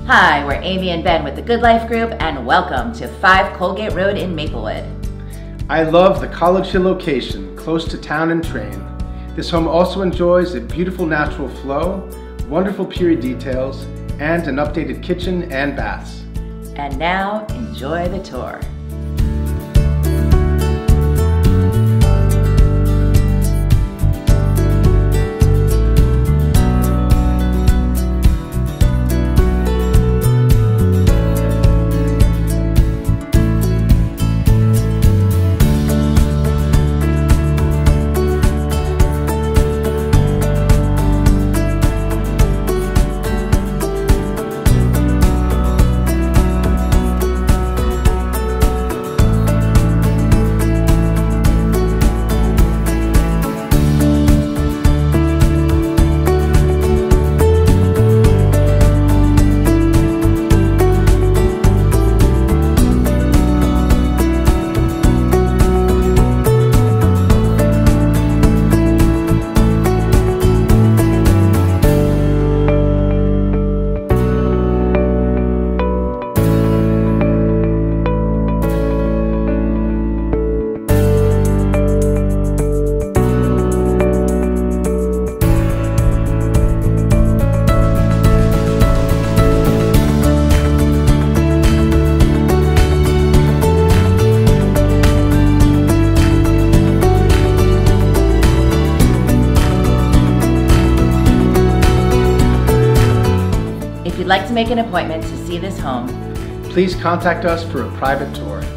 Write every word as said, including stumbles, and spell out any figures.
Hi, we're Amy and Ben with the Good Life Group, and welcome to five Colgate Road in Maplewood. I love the College Hill location, close to town and train. This home also enjoys a beautiful natural flow, wonderful period details, and an updated kitchen and baths. And now, enjoy the tour. If you'd like to make an appointment to see this home, Please contact us for a private tour.